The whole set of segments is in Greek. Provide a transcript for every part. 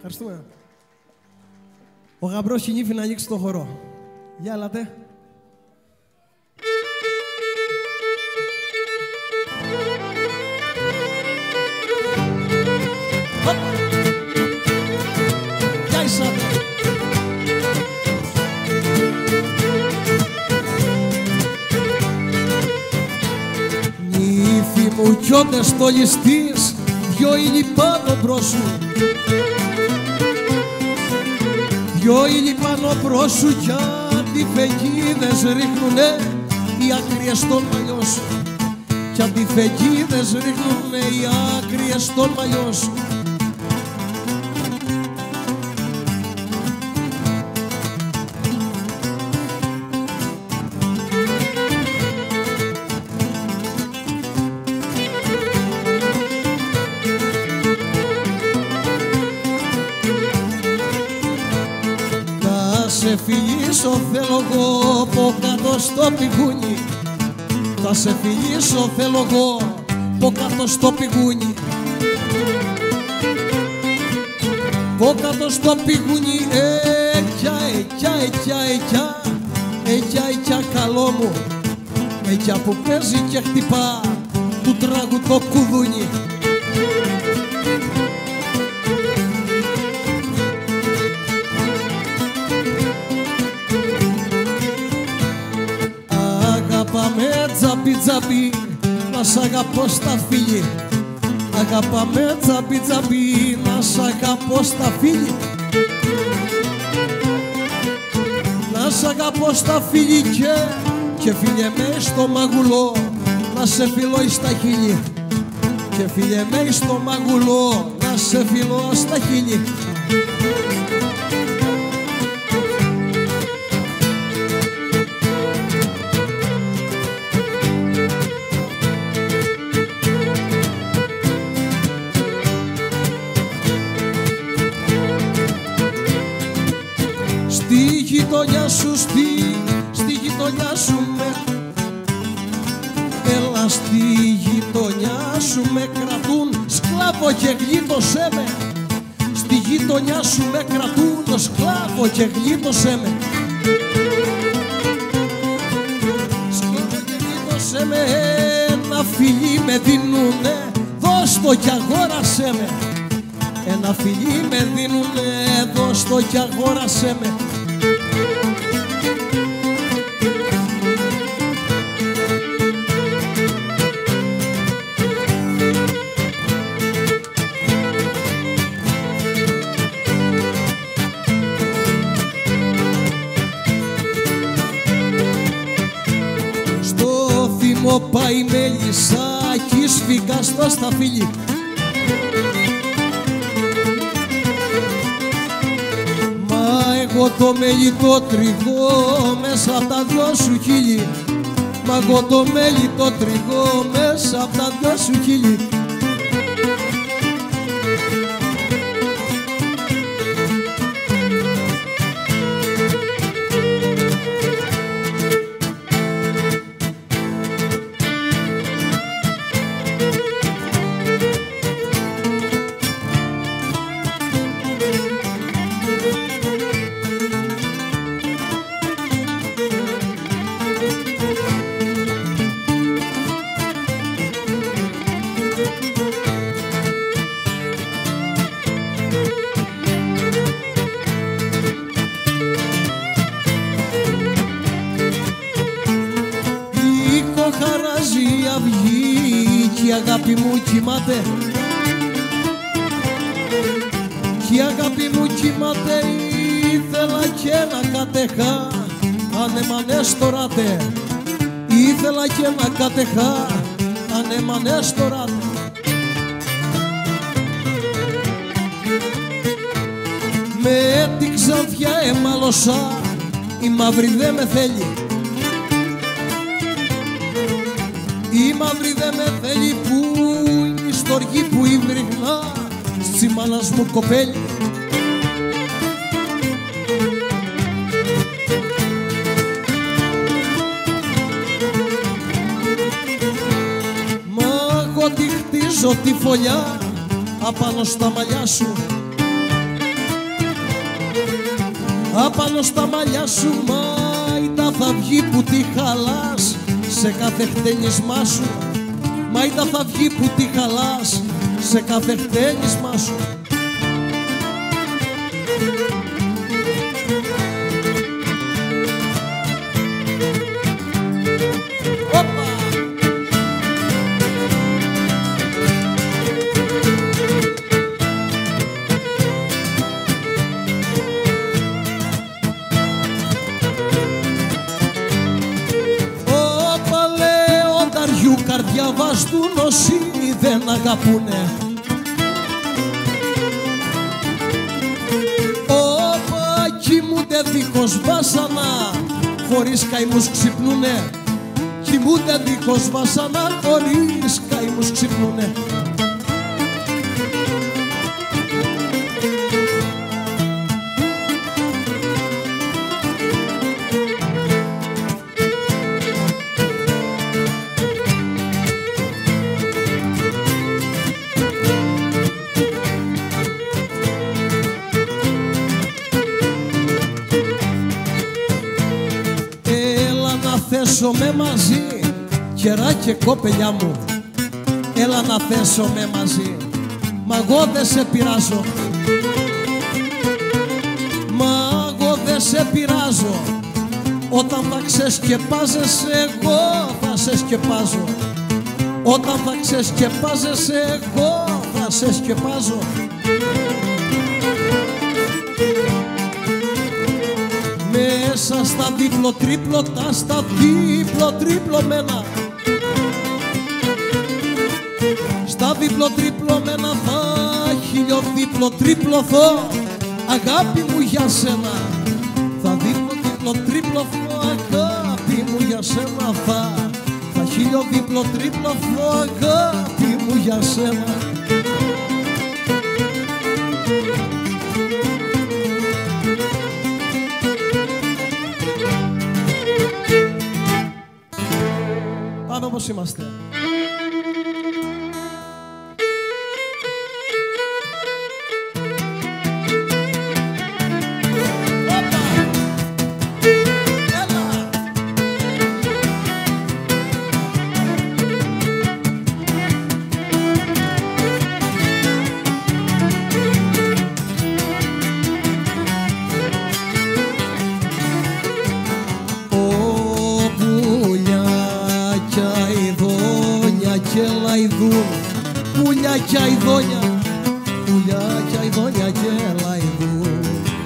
Ευχαριστούμε. Ο γαμπρός η νύφη να ανοίξει το χορό. Γεια, έλατε. Γεια είσατε. Νύφη μου κι ότε στολιστείς, δυο ήλι πάνω μπρος σου. Δυο ήλι πάνω μπρος σου κι αντιφεγγίδες ρίχνουνε οι άκριες στον μαλλιό σου. Κι αντιφεγγίδες ρίχνουνε οι άκριες στον μαλλιό σου. Σε φιλήσω θέλω εγώ από κάτω στο πηγούνι. Θα σε φιλήσω θέλω εγώ από κάτω στο πηγούνι. Από κάτω στο πηγούνι εκιά καλό μου. Εκιά που παίζει και χτυπά του τράγου το κουδούνι. Αγαπάμε τζαμπι τζαμπι, να σ' αγαπώ στα φίλη. Αγαπάμε τζαμπι τζαμπι, να σ' αγαπώ στα φίλη. Να σ' αγαπώ στα φίλη και φίλε με στο μαγουλό, να σε φιλώ εις τα χείλη. Και φίλε με στο μαγουλό, να σε φιλώ στα χείλη. Στη γειτονιά σου, στη γειτονιά σου έλα στη γειτονιά σου με κρατούν σκλάβο και γλίτωσέ με. Στη γειτονιά σου με κρατούν σκλάβο και γλίτωσέ με. Σκλάβο και γλίτωσέ με, ένα φιλί με δίνουνε, δώσ' το κι αγόρασέ με. Ένα φιλί με δίνουνε, δώσ' το κι αγόρασέ με. Στο θυμό πάει μέλισσάκι, σφίγγα στο σταφύλι. Εγώ το μέλι το τριγώ μέσα απ' τα δυο σου χείλη. Μα εγώ το μέλι το τριγώ μέσα απ' τα δυο σου χείλη. Χαράζει η αυγή κι η αγάπη μου κοιμάται. Κι η αγάπη μου κοιμάται, ήθελα και να κατεχά ανέμανες το ράτε. Ήθελα και να κατεχά ανέμανες το ράτε. Με την Ξανθιά εμάλωσα, η μαύρη δε με θέλει. Η μαύρη δε με θέλει, που είναι η στοργή που υβρυχνά στη μάνας μου κοπέλη. Μα εγώ τη χτίζω τη φωλιά απάνω στα μαλλιά σου. Απάνω στα μαλλιά σου μάιτα θα βγει που τη χαλάς, σε κάθε χτένισμά σου μάιτα θα βγει που τη χαλάς, σε κάθε χτένισμά σου. Καρδιά βαστούν όσοι δεν αγαπούνε. Όπα κοιμούνται δίχως βάσανα, χωρίς καημούς ξυπνούνε. Κοιμούνται δίχως βάσανα, χωρίς καημούς ξυπνούνε. Με μαζί, κερά και κόπελιά μου, έλα να θέσω με μαζί. Μα εγώ δεν σε πειράζω, μα εγώ δεν σε πειράζω. Όταν θα ξεσκεπάζεσαι εγώ θα σε σκεπάζω. Όταν θα ξεσκεπάζεσαι εγώ θα σε σκεπάζω. Μέσα στα δίπλο-τρίπλο, τα στα δίπλο-τρίπλωμένα, στα δίπλο-τρίπλωμένα θα χιλιοδίπλο-τρίπλωθώ, αγάπη μου για σένα. Θα δίπλο-τρίπλωθώ, αγάπη μου για σένα. Θα χιλιοδίπλο-τρίπλωθώ, αγάπη μου για σένα. Πάμε όπως είμαστε. Πουλιά κι αηδόνια, πουλιά κι αηδόνια και λαϊδούν.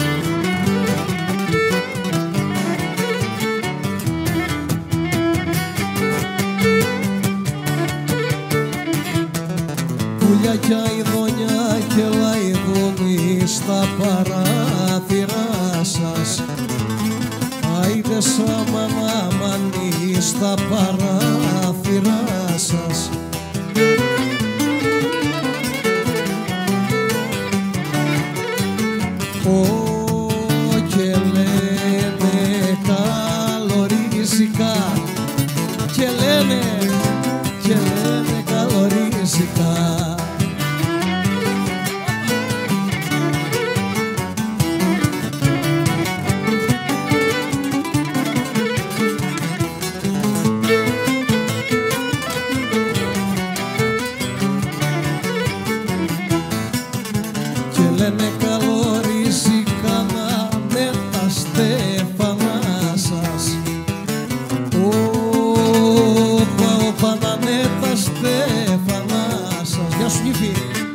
Πουλιά κι αηδόνια και λαϊδούν στα παράθυρά σας. Άιδε σαμαν αμανί στα παράθυρά σας. Και λένε καλορίζικα, και λένε καλορίζικα. Και λένε καλορίζικα να με τα στέφανα σας. Όπα να με τα στέφανα σας. Γεια σου Νύφη.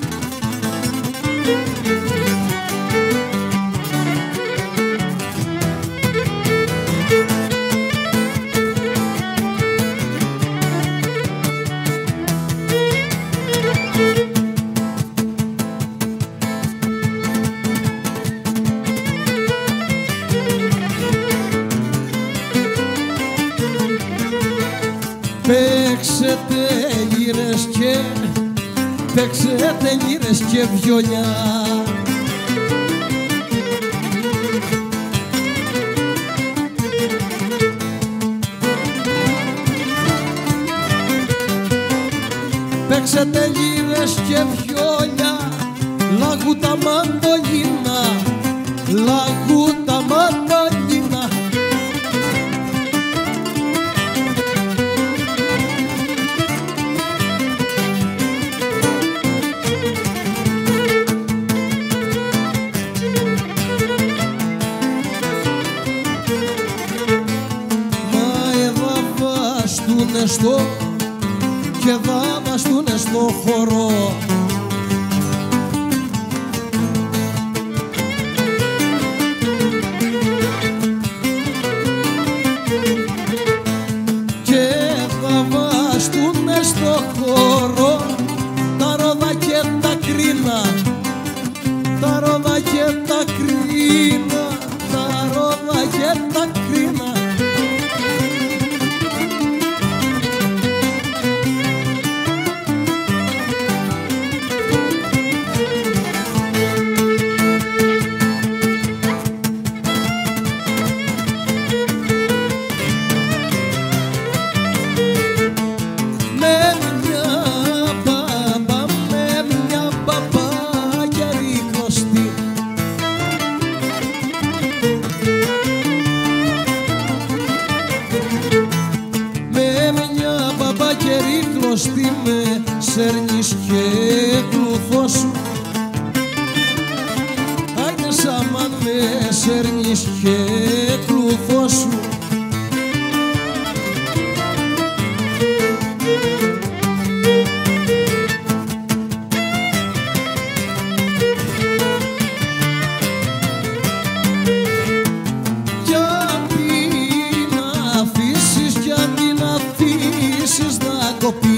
Παίξετε λύρες και βιολιά. Παίξετε λύρες και βιολιά, λάγου τα μαντολίνα, λάγου τα μαντολίνα. Χριστό και θα βαστούνε στο χώρο. Και θα βαστούνε στο χώρο τα ρόδα και τα κρίνα, τα ρόδα και τα κρίνα, τα ρόδα και τα κρίνα. Τι με σέρνεις και κλουθό σου, άιντε σαμάν με σέρνεις και κλουθό σου. Κι αν την αφήσεις, κι αν την αφήσεις να κοπεί,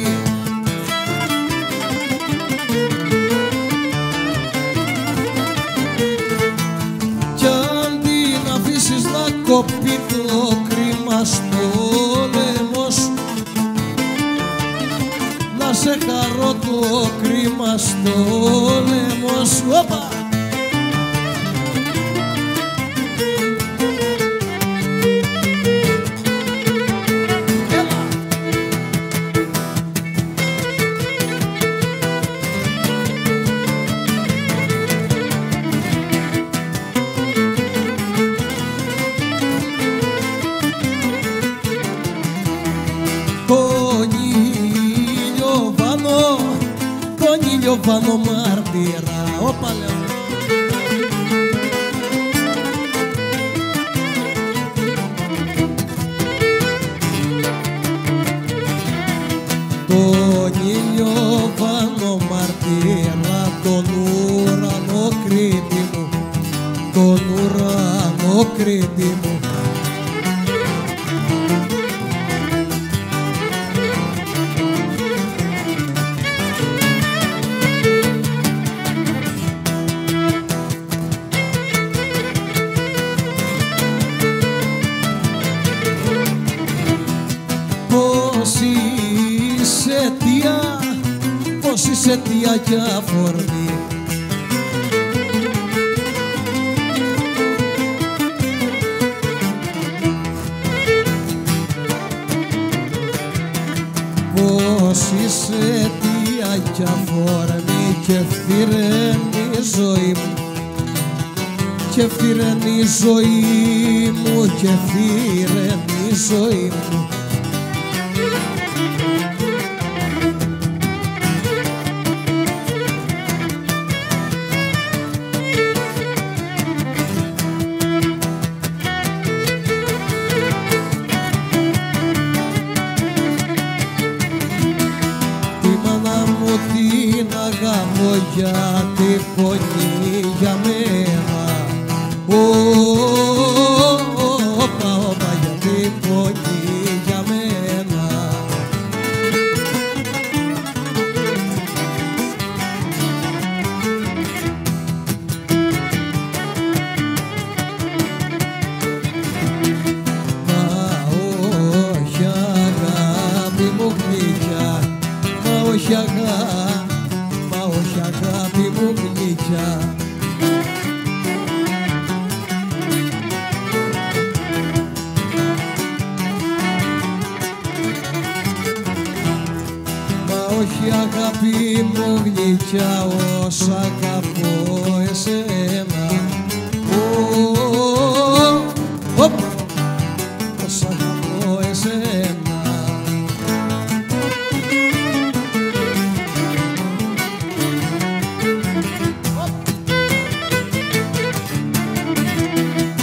κοπεί το κρίμα στο λαιμό σου, να σε χαρώ το κρίμα στο λαιμό σου. Όπα! Τον ήλιο βάνω μάρτυρα, όπα λέω. Τον ήλιο βάνω μάρτυρα, τον ουρανό Κρήτη μου, τον ουρανό Κρήτη μου. Πώς είσαι αιτία κι αφορμή, πώς είσαι αιτία κι αφορμή και φθηραίνει η ζωή μου, και φθηραίνει η ζωή μου, και φθηραίνει η ζωή μου. Την αγάπω γιατί πονεί για μένα, όπα, όπα, γιατί πονεί για μένα. Μα όχι αγάπη μου γλυκιά, μα όχι αγάπη μου γλυκιά. Μα όχι αγάπη μου γλυκιά, όσα αγαπώ εσένα, όσα αγαπώ εσένα.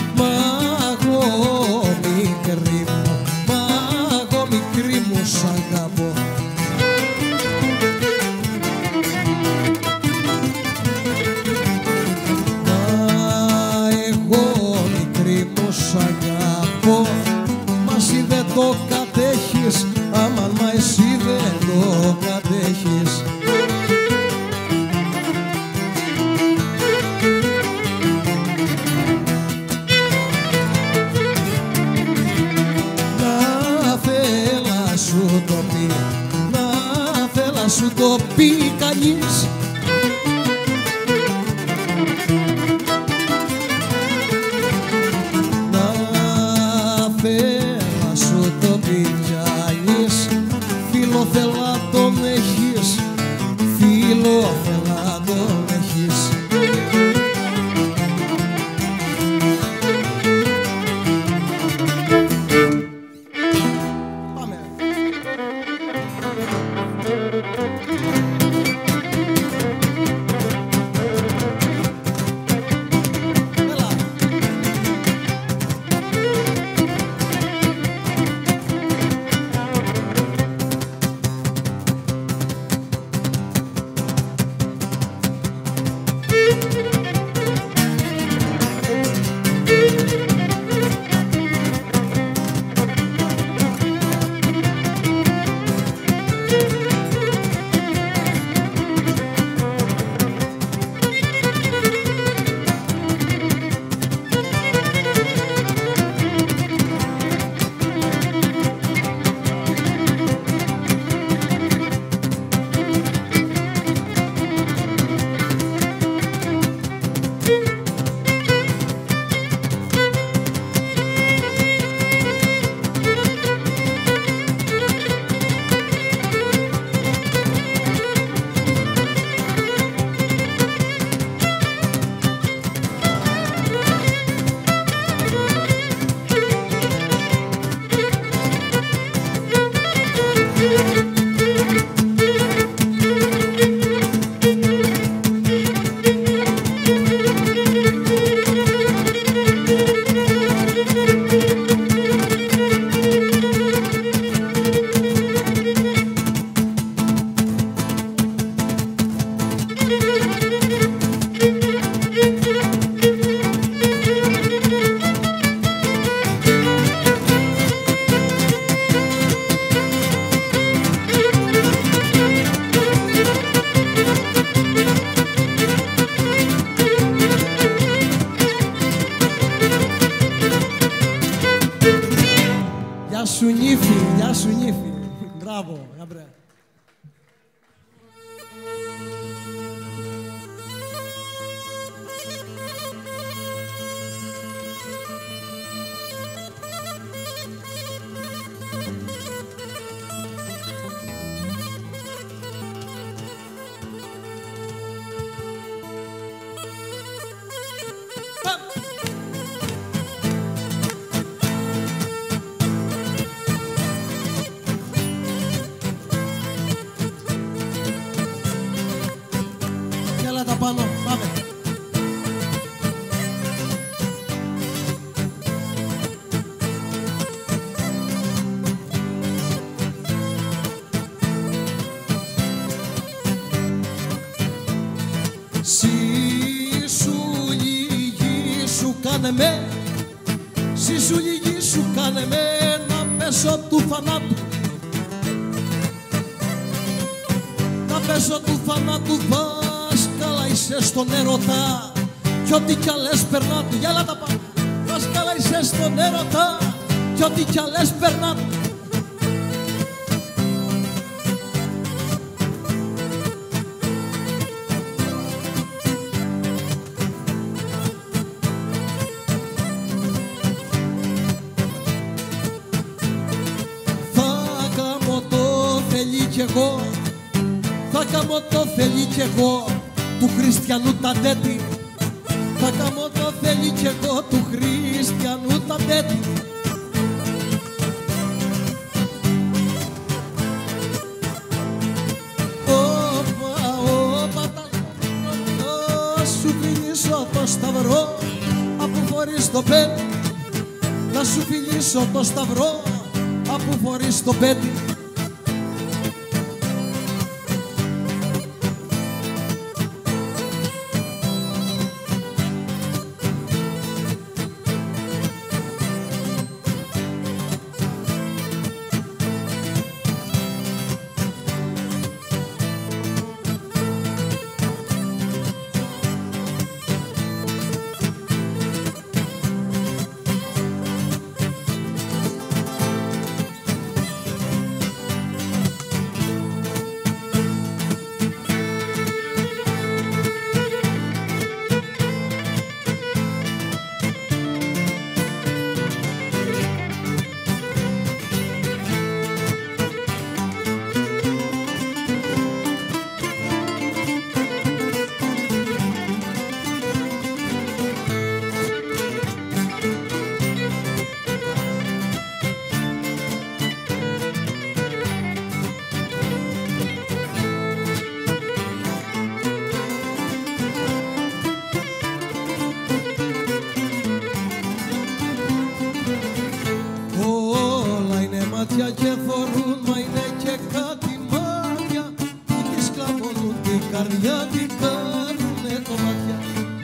Μα εγώ μικρή μου σ' Μπράβο, Γαμπρέ. Πάνω, πάμε. Σισουλιγή σου κάνε με, σισουλιγή σου κάνε με να πέσω του θανάτου. Να πέσω του θανάτου δάσκαλα είσαι στον έρωτα κι ό,τι κι άλλες περνά του. Για έλα τα πάμε. Δάσκαλα είσαι στον έρωτα κι ό,τι κι άλλες περνά του. Θα κάνω το θέλει κι εγώ, θα κάνω το θέλει κι εγώ του χριστιανού τα τέτη. Θα κάνω το θέλει κι εγώ του χριστιανού τα τέτη. Όπα, όπα, να σου φιλήσω το σταυρό αφού φορείς το πέντε. Να σου φιλήσω το σταυρό αφού φορείς το πέντε. Και θωρούν, μα είναι και κάτι μάτια που τις κλαβώνουν την καρδιά, την κάνουνε κομμάτια.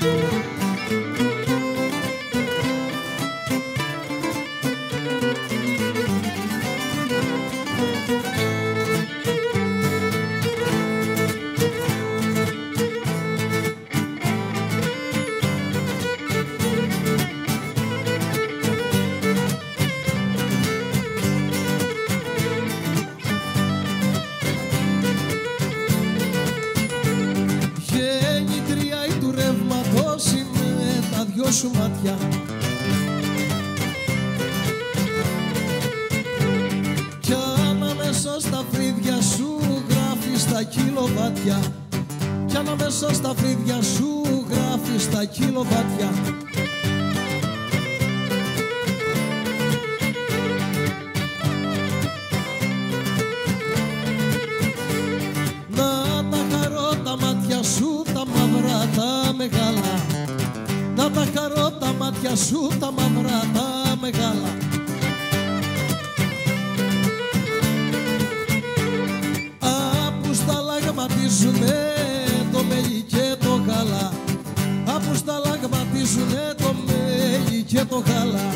Σου μάτια κι ανάμεσα στα φρύδια σου γράφεις τα κιλοβάτια, κι ανάμεσα στα φρύδια σου γράφεις τα κιλοβάτια. Να τα χαρώ τα μάτια σου τα μαύρα τα μεγάλα, να τα χαρώ τα μάτια σου τα μαύρα τα μεγάλα. Απου σταλαγματίζουνε το μέλι και το γάλα, απου σταλαγματίζουνε το μέλι και το γάλα.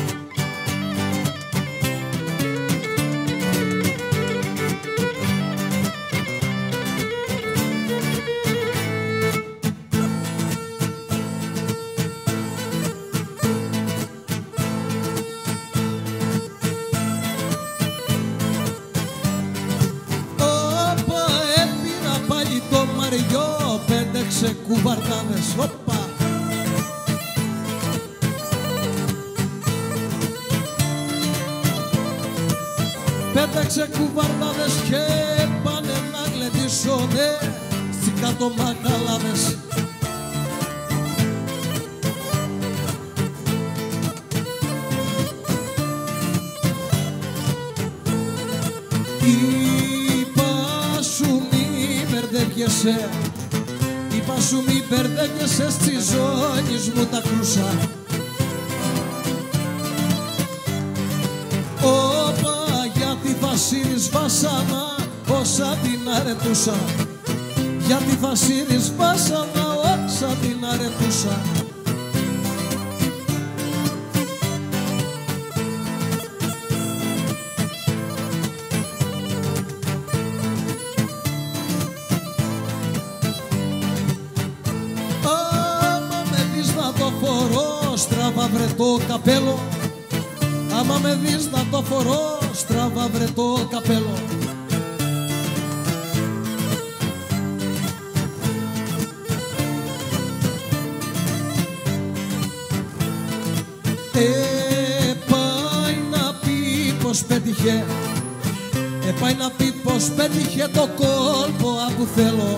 πέταξε κουβαρδάδες. Οπα! Πέταξε κουβαρδάδες και πάνε να γλεντήσουνε στις κάτω μαγαλάδες. Είπα σου μη μπερδεύγεσαι, είπα σου μη μπερδεύγεσαι, στη ζώνη μου τα κρούσα. Όπα, γιατί Βασίλης βάσανα όσα την αρετούσα, γιατί Βασίλης βάσανα όσα την αρετούσα. Στραβά βρε το καπέλο, άμα με δεις να το φορώ, στραβά βρε το καπέλο. Πάει να πει πως πέτυχε, πάει να πει πως πέτυχε το κόλπο που θέλω.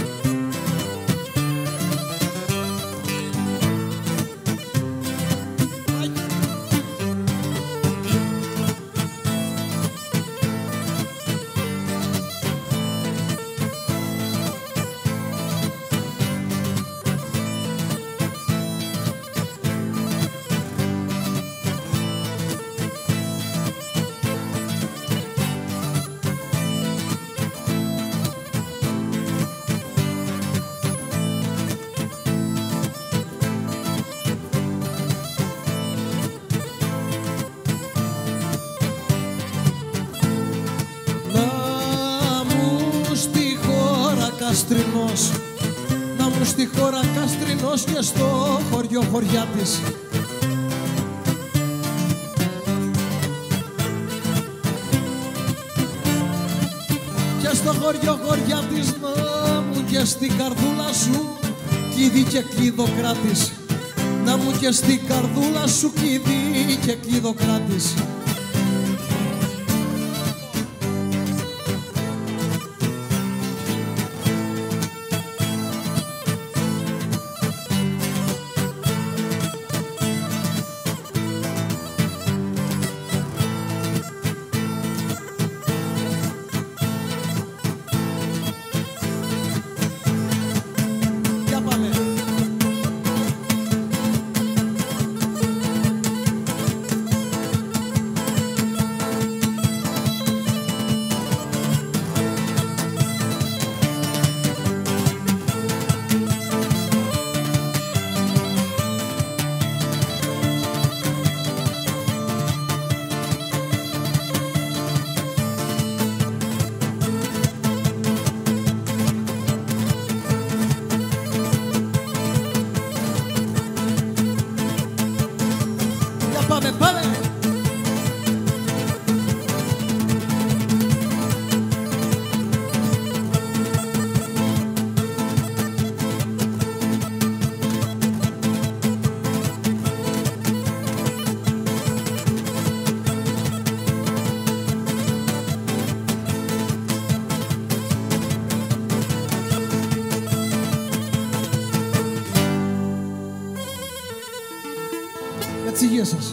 Καστρινός, να μου στη χώρα Καστρινός και στο χωριό χωριά της. Και στο χωριό χωριά της να μου και στην καρδούλα σου κλειδί και κλειδοκράτης. Να μου και στην καρδούλα σου κλειδί και κλειδοκράτης. Πάμε, πάμε! Για τις υγείες σας.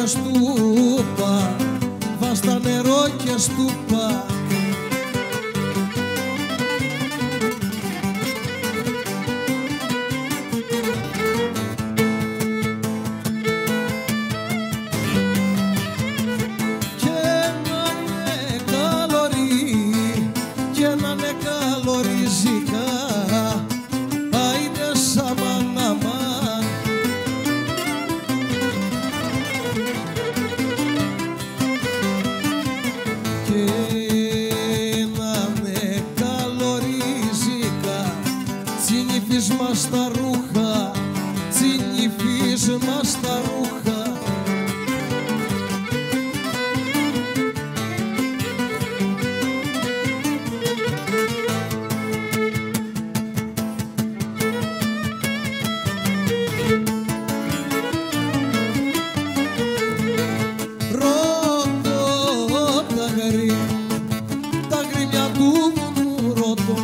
στούπα, βάζ' τα νερό και στούπα. Τσινιφίσμα στα ρούχα, τσινιφίσμα στα ρούχα. Ρωτώ τα γκριμιά του βουνού ρωτώ.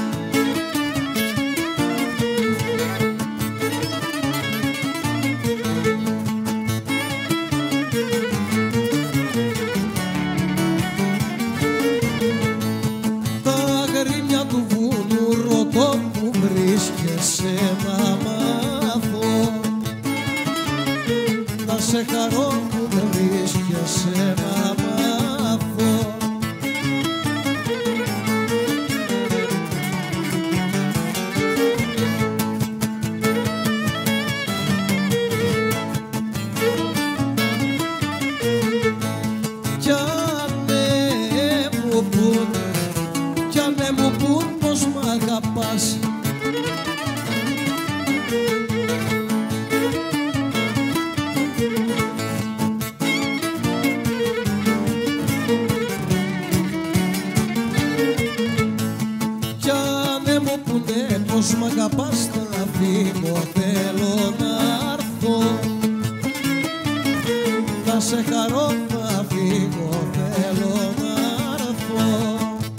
Του βουνού ρωτώ που βρίσκεσαι να μάθω, να σε χαρώ που δεν βρίσκεσαι να μάθω. Κι αν μου πουν πως μ' αγαπάς, κι αν μου πουνε πως μ' αγαπάς, θα φύγω, θέλω να έρθω, θα σε χαρώ, θα φύγω, θέλω να έρθω.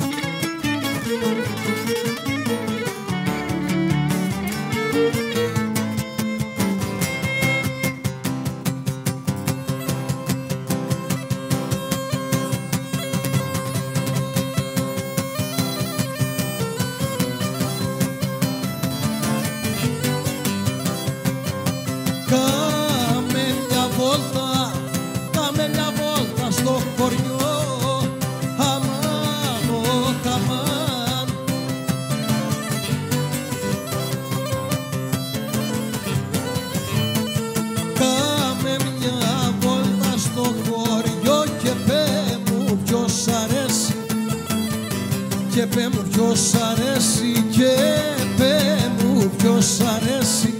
Κάμε μια βόλτα στο χωριό, αμάν, ωχ, αμάν. Κάμε μια βόλτα στο χωριό και πέ μου ποιος αρέσει, και πέ μου ποιος αρέσει, και πέ μου ποιος αρέσει.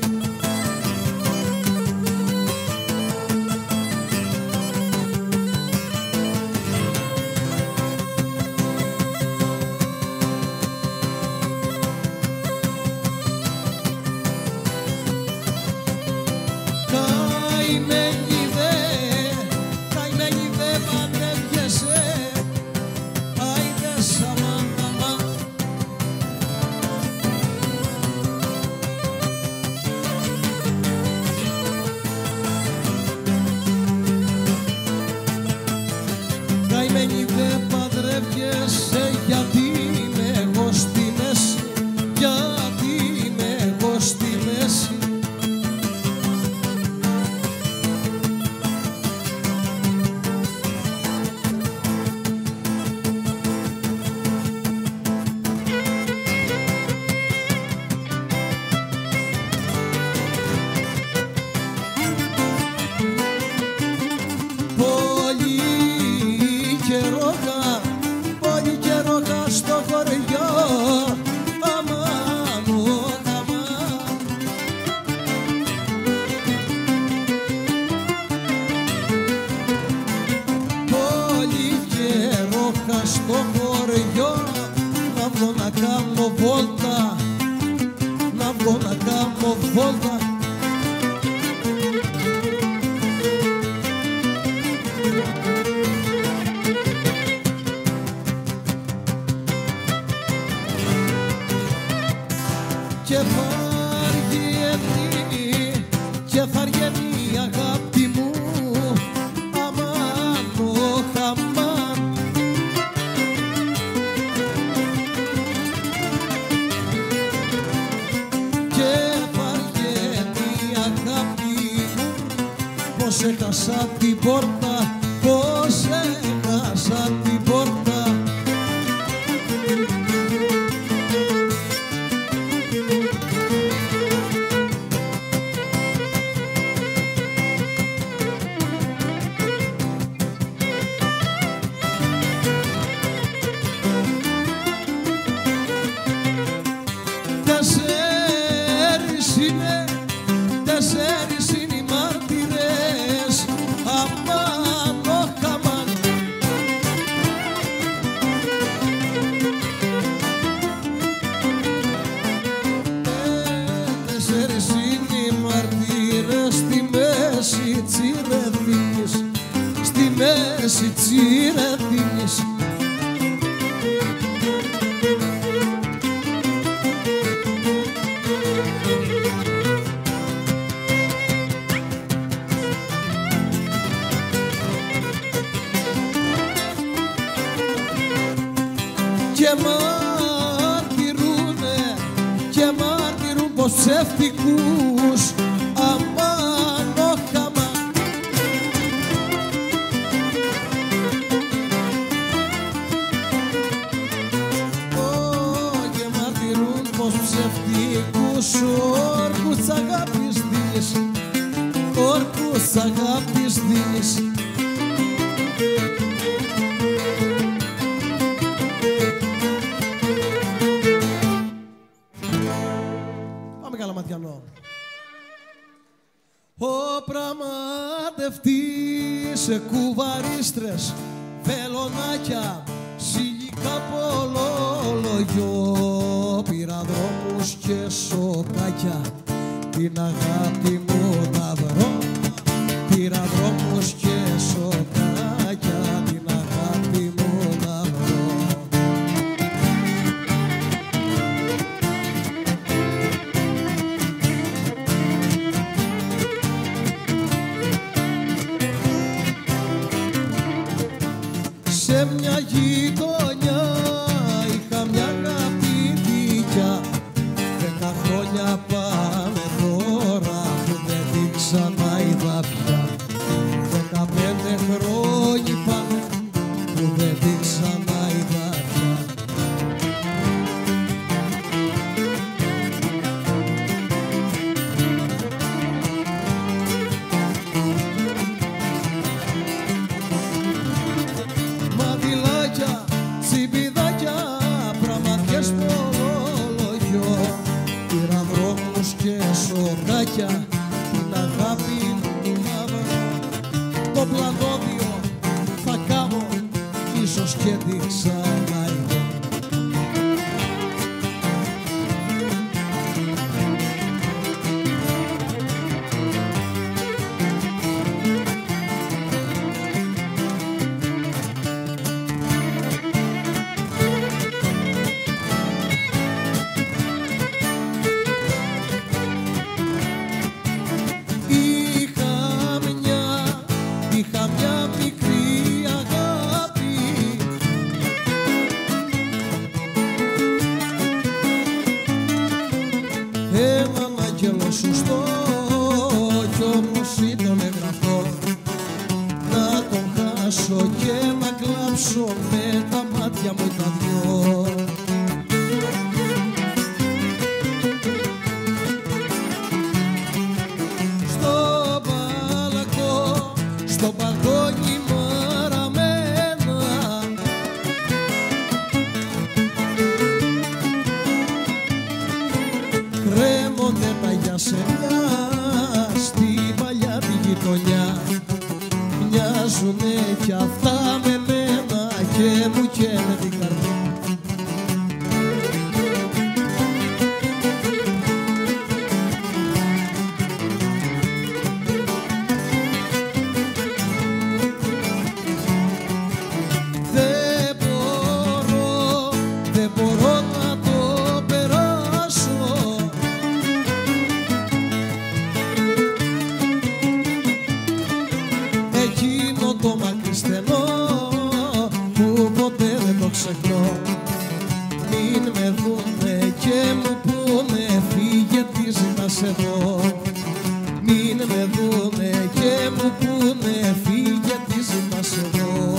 Καημένη δε παντρεύγεσαι, άιδες αμάν, αμάν. Καημένη δε παντρεύγεσαι, γιατί είμαι εγώ στη μέση, γιατί είμαι εγώ στη μέση. Πολύ καιρό στο χωριό, αμάν, ωχ, αμάν. Πολύ καιρό στο χωριό, να βγω να κάνω βόλτα, να βγω να κάνω βόλτα. Και θα βγαίνει η αγάπη μου, και βαριέμαι η αγάπη μου. Πως έχασα την πόρτα, πως έχασα την πόρτα. Τέσσερις είναι οι μάρτυρες, αμάν ο χαμάν. Τέσσερις είναι οι μάρτυρες, στη μέση τσιρεδίνης, στη μέση τσιρεδίνης. Και μάρτυρουν πως ψεύτικους, αμάν ο χαμάν. Και μάρτυρουν πως ψεύτικους, όρκους της αγάπης δίνεις, όρκους της αγάπης δίνεις. Ο πραγματευτής σε κουβαρίστρες, βελονάκια, σιλικά πολλολογιό, πήρα δρόμους και σοκάκια, την αγάπη μου να βρω. Πήρα δρόμους και σοκάκια, την αγάπη μου να βρω. Σε μια γειτονιά είχα μια αγαπητικιά, 10 χρόνια πάνε τώρα που δεν την ξαναείδα πια. 15 χρόνια πάνε που δεν την ξαναείδα πια. Τσιμπιδάκια, πραγματιές πολλολογιό, πήρα δρόμους και σοκάκια, την αγάπη μου να βρω. Το πλανόδιο θα κάνω, ίσως και την ξαναείδω. Είχα μια μικρή αγάπη, έναν άγγελο σωστό, κι όμως ήταν γραφτό να τον χάσω και να κλάψω με τα μάτια μου τα δυο. Στο μπαλκόνι μαραμένα, κρέμονται τα γιασεμιά στη παλιά τη γειτονιά. Μοιάζουνε κι αυτά με μένα και μου καίνε την καρδιά. Δεν μπορώ να το περάσω, εκείνο το μακρι στενό που ποτέ δεν το ξεχνώ. εδώ. Μην με δούνε και μου πούνε φύγε τι ζητάς εδώ.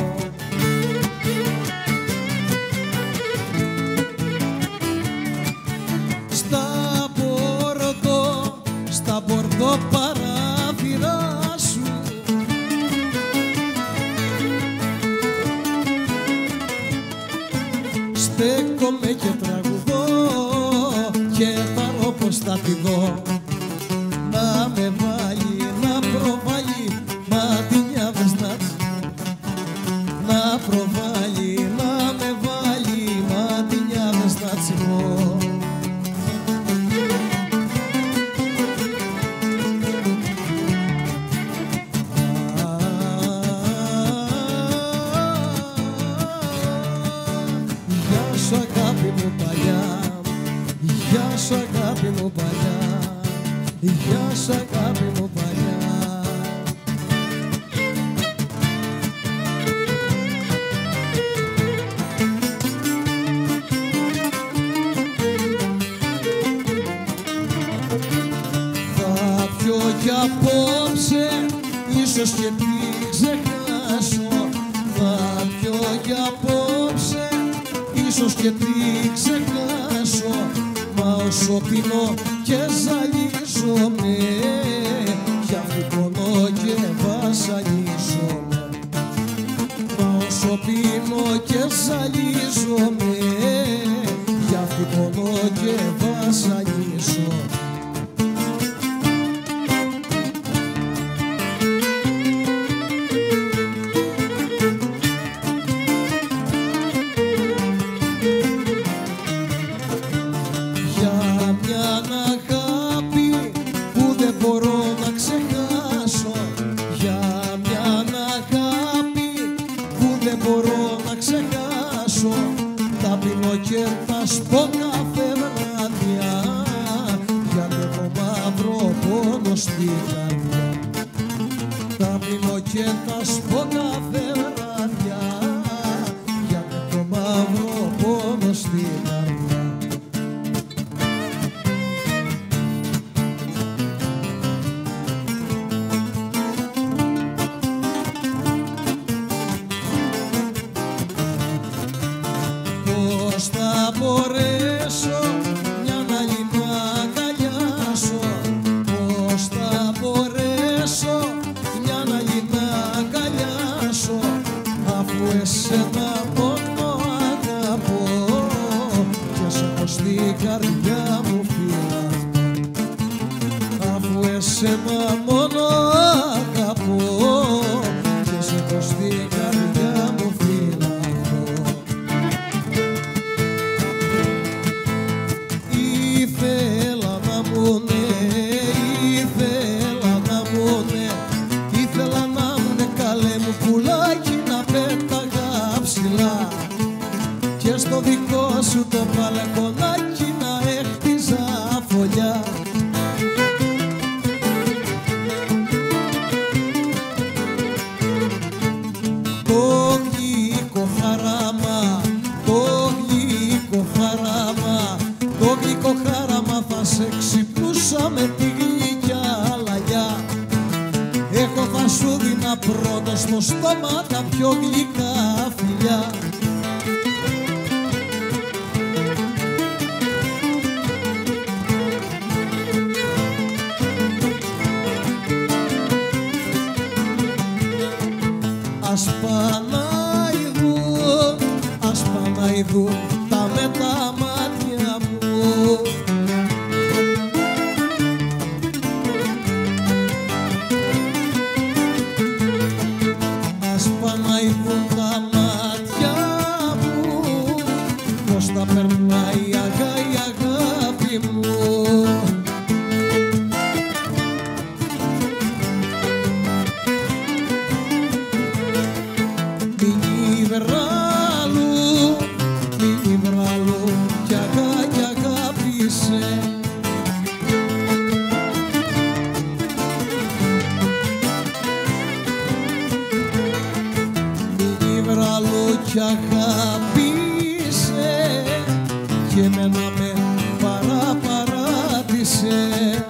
Στα μπορδό παράθυρα σου στέκομαι και τραγουδώ και θα ρω πως θα τη δω. Να με βάλει, να προβάλλει ματινιάδες νάτς. Να προβάλλει, να με βάλει ματινιάδες νάτσιμο. Γεια σου αγάπη μου παλιά, γεια σου αγάπη μου παλιά, γεια σου αγάπη μου παλιά. Θα πιω κι απόψε, ίσως και τι ξεχάσω. Θα πιω κι απόψε, ίσως και τι ξεχάσω. Μα όσο πίνω και ζαλίζομαι, κι αφού πονώ και βασανίζομαι. Μα όσο πίνω και ζαλίζομαι, κι αφού πονώ και βασανίζομαι. Μπορώ να ξεχάσω, για μια αγάπη που δεν μπορώ να ξεχάσω. Τα πίνω και τα σπω κάθε βράδια, γιατί έχω μαύρο πόνο στην καρδιά. Τα πίνω και τα σπω κάθε βράδια, γιατί έχω μαύρο πόνο στην καρδιά. Πώς θα μπορέσω μια άλλη να αγκαλιάσω, πώς θα μπορέσω μια άλλη να αγκαλιάσω, αφού εσένα μόνο αγαπώ και σε έχω στην καρδιά μου φυλαχτώ. Αφού εσένα μόνο αγαπώ και σε έχω στην καρδιά μου φυλαχτώ. Ήθελα να μου ναι, ήθελα να μου ναι, ήθελα να μου ναι καλέ μου πουλάκι, να πέταγα ψηλά και στο δικό σου το παλαιχωνάκι να έχτιζα φωλιά. Το γλυκό χαράμα, το γλυκό χαράμα, το γλυκό χάραμα θα σε ξυπνούσα με τη γλυκιά λαγιά. Εγώ θα σου δίνα πρώτα στο στόμα τα πιο γλυκά φιλιά. Ας παναηδούν τα με τα μάτια μου. Ας παναηδούν τα μάτια μου, πως τα περνάει η αγάπη μου. Μην βράλου κι αγάπησε. Μην βράλου κι αγάπησε και εμένα με παραπαράτησε.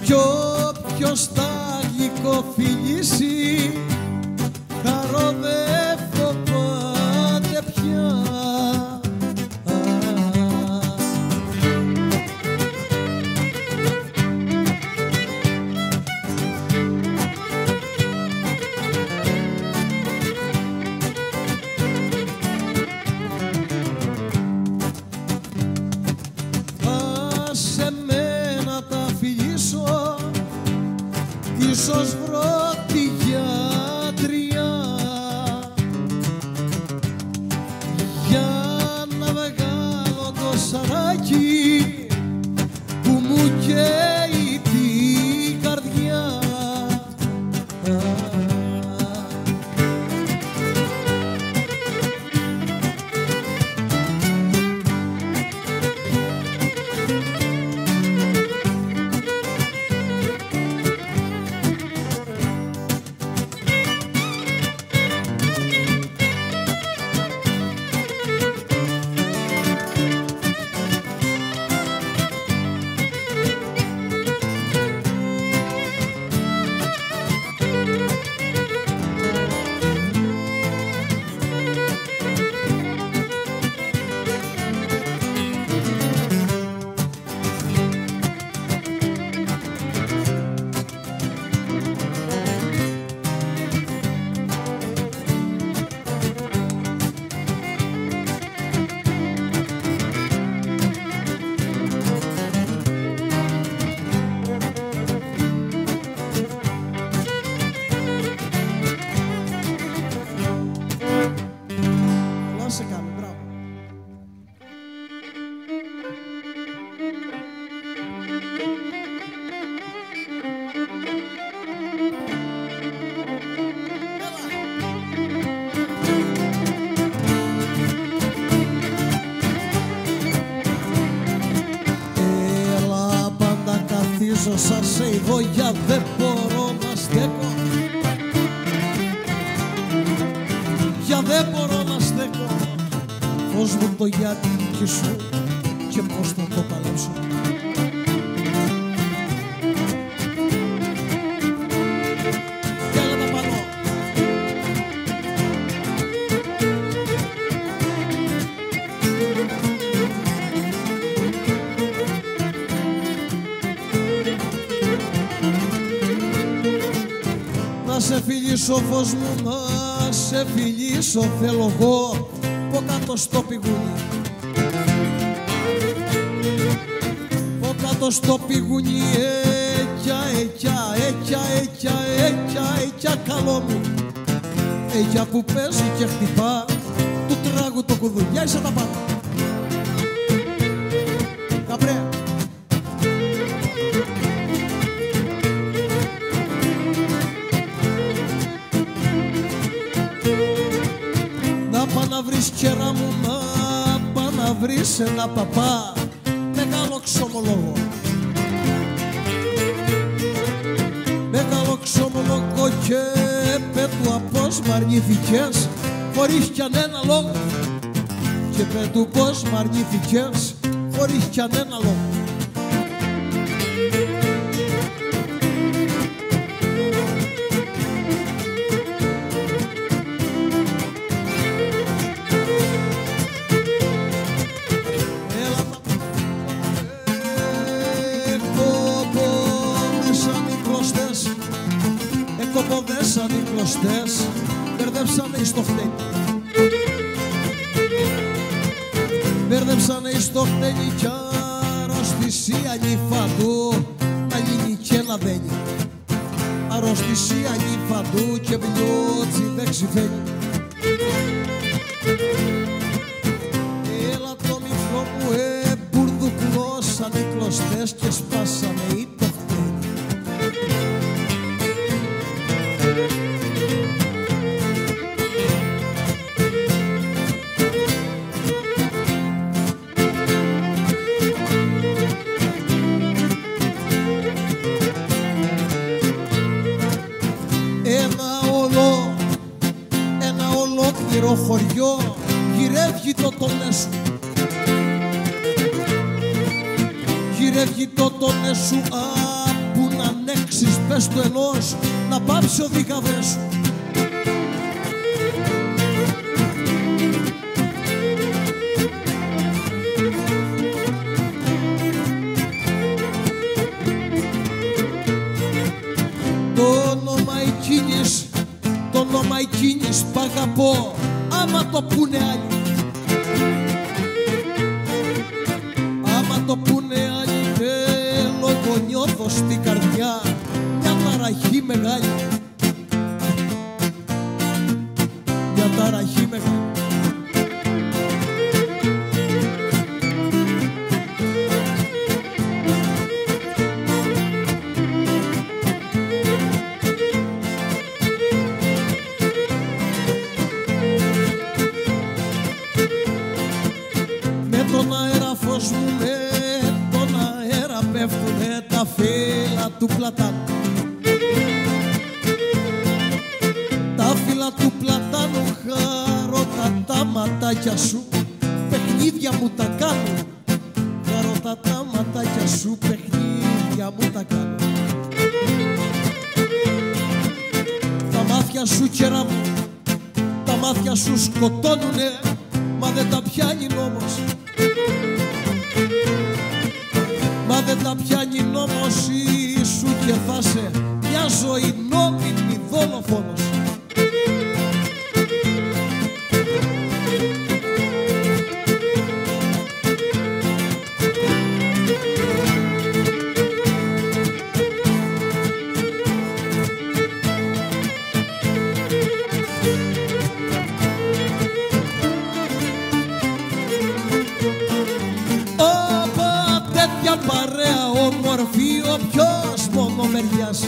κι όποιος θα γλυκοφιλήσει χαρό δε φοβάται πια. Ίσως βρω τη γιατριά για να βγάλω το σαράκι που μου καίει την καρδιά. Σας σε ειδόγια δεν μπορώ να στέκω, για δεν μπορώ να στέκω. Φως μου το γιατί δική σου και πώς θα το παλέψω. Έλα τα πάνω. Να σε φιλήσω φως μου, να σε φιλήσω θέλω εγώ πω κάτω στο πηγούνι, πω κάτω στο πηγούνι, εκιά καλό μου, εκιά που παίζει και χτυπά του τράγου το κουδούνι. Για είσαι τα πάνω. Καπρέ. Να βρεις κέρα μου, να πά να βρεις ένα παπά μεγάλο ξομολόγο, μεγάλο ξομολόγο και πέτου απός μ' αρνήθηκες χωρίς κι αν ένα λόγο, και πέτου πως μ' αρνήθηκες χωρίς κι αν ένα λόγο. Εκοποδέσαν οι κλωστές, μπερδέψανε εις το χτένι, μπερδέψανε εις το χτένι κι αρρωστησία νυφαντού να γίνει και να δένει, αρρωστησία νυφαντού και βλιότσι δεν ξυφαίνει. Έλα το μικρό μου μπουρδουκλώσαν οι κλωστές και σπάσανε οι το χτένι. Ένα ολόκληρο χωριό γυρεύει το τονέ σου, γυρεύει το τονέ σου, που να ανέξεις πες του ενός να πάψει ο δικαβρές σου. Το όνομα εκείνης π' αγαπώ άμα το πούνε άλλοι. Άμα το πούνε άλλοι θέλω το νιώθω στην καρδιά μια ταραχή μεγάλη. Μια ταραχή μεγάλη. Πέφτουνε τα φύλλα του πλατάνου. Τα φύλλα του πλατάνου χαρότα τα ματάκια σου παιχνίδια μου τα κάνουν. Χαρότα τα ματάκια σου παιχνίδια μου τα κάνουν. Τα μάτια σου κερά μου, τα μάτια σου σκοτώνουνε μα δεν τα πιάνει νόμος. Μα δεν τα πιάνει νόμος σου και θα σε μια ζωή νόμιμη δολοφόνος. Παρέα όμορφη όποιος μόνο μεριάσει.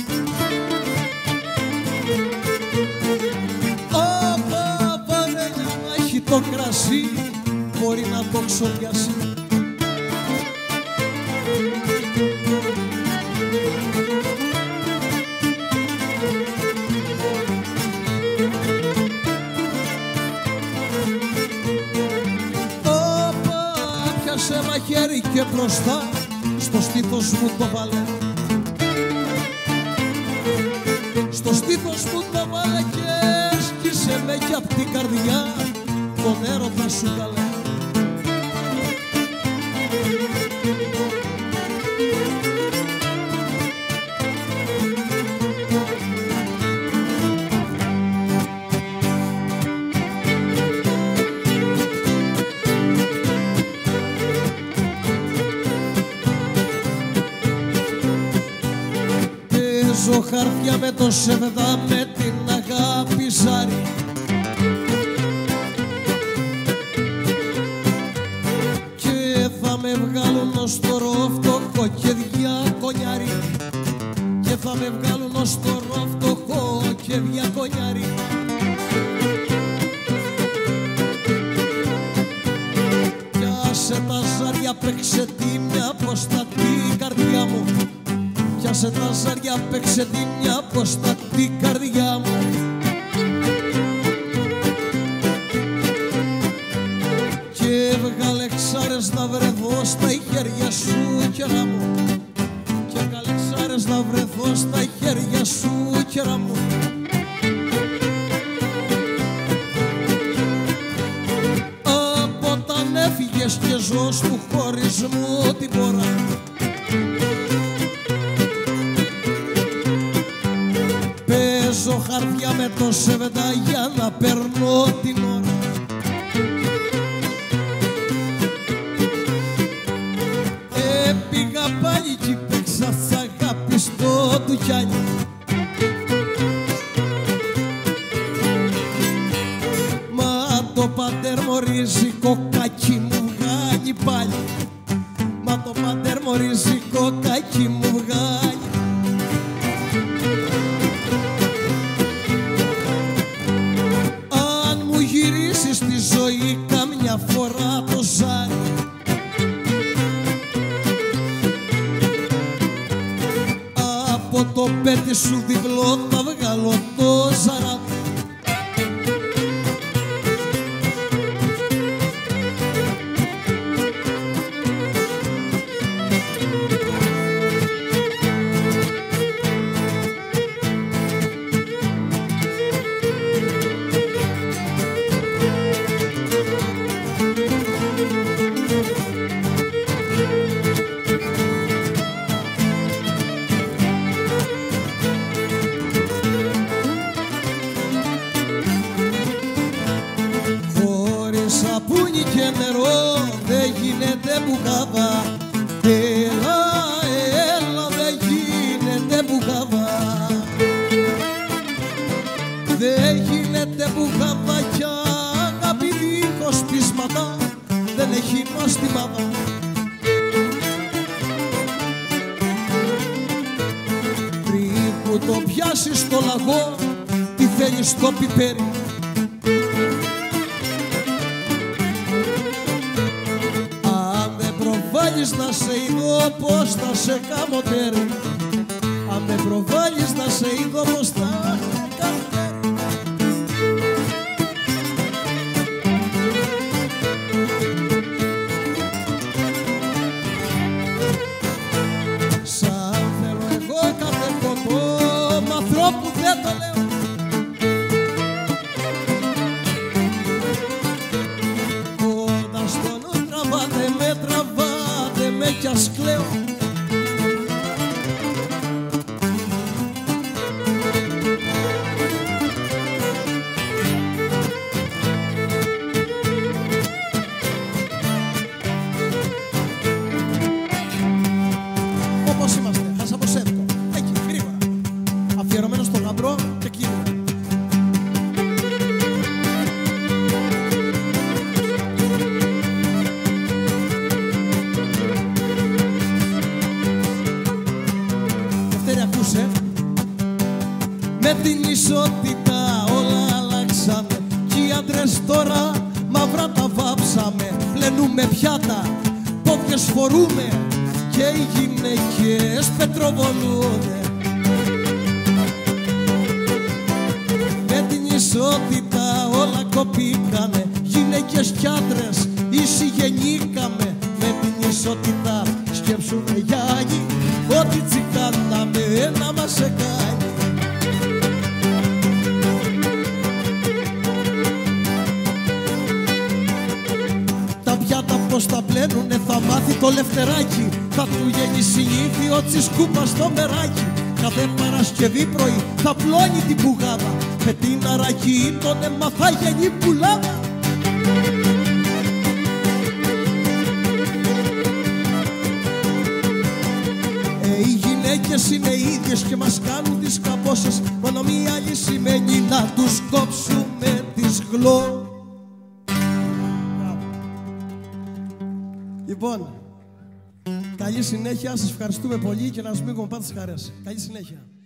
Όπα παρέα να έχει το κρασί μπορεί να το ξοριάσει. Σε μαχαίρι και μπροστά στο στήθος μου το βάλε. Στο στήθος μου το βάλε και έσκησε με κι απ' την καρδιά τον έρωτα σου καλέ. Παίζω χαρτιά με το σεβδά με την αγάπη ζάρι. Και θα με βγάλουν ως το φτωχό και διακονιάρι. Και θα με βγάλουν ως το φτωχό και διακονιάρι. Πιάσε τα ζάρια, παίξε τη μια πως τα την καρδιά μου. Πιάσε τα ζάρια, παίξε τη μια πως τα την καρδιά μου. Και βγάλε ξάρες να βρεθώ στα χέρια σου κερά μου. Και βγάλε ξάρες να βρεθώ στα χέρια σου κερά μου. Από όταν έφυγες και ζω του χωρισμού την πορά. Παίζω χαρτιά με το σεβεντά για να περνώ την ώρα. Πήγα πάλι κι παίξα σ' αγάπη στο τουκιάνι. Μα το πατερμορίζικο κακί μου βγάλει πάλι. Μα το πατερμορίζικο κακί μου βγάλει. Αν μου γυρίσεις τη ζωή καμιά φορά το ζάρι. Από το πέτι σου διπλό θα βγάλω το ζαρά. μας τη μάδα. Πριν που το πιάσεις στο λαγό, τι θέλεις στο πιπέρι. Αν δεν προβάλλεις να σε είδω πως θα σε κάνω τέρι. Αν δεν προβάλλεις να σε είδω πως θα κάνω τέρι. Σαν θέλω εγώ κάθε ποτό, μ' ανθρώπου δεν το λέω. Κοντά στο νου τραβάτε με κι ας κλαίω. Όπως είμαστε, χασαποσέτικο, εκεί, γρήγορα. Αφιερωμένο στο γαμπρό και κύριο. Δευτέρη, ακούσε. Με την ισότητα όλα αλλάξαμε. Κι οι άντρες τώρα μαύρα τα βάψαμε. Πλένουμε πιάτα, πόκες φορούμε και οι γυναίκες πετροβολούνε. Με την ισότητα όλα κοπήκανε. Γυναίκες κι άντρες ίσοι γεννήκαμε. Με την ισότητα σκέψουμε γιάγι, ό,τι τσικάναμε να μας εκάνει. Τα πιάτα πως τα πλένουνε θα μάθει το Λευτεράκι. Θα του γίνει συνήθιο τσισκούπα στο μεράκι. Κάθε Παρασκευή πρωί θα πλώνει την πουγάδα. Με την αρακή τον αίμα θα γίνει πουλάδα. Οι γυναίκες είναι ίδιες και μας κάνουν τις καμπόσες. Μόνο μία άλλη σημαίνει να τους κόψουμε τις γλώσσες. Λοιπόν, καλή συνέχεια, σας ευχαριστούμε πολύ και να σας μείνουμε πάντα στις χαρές. Καλή συνέχεια.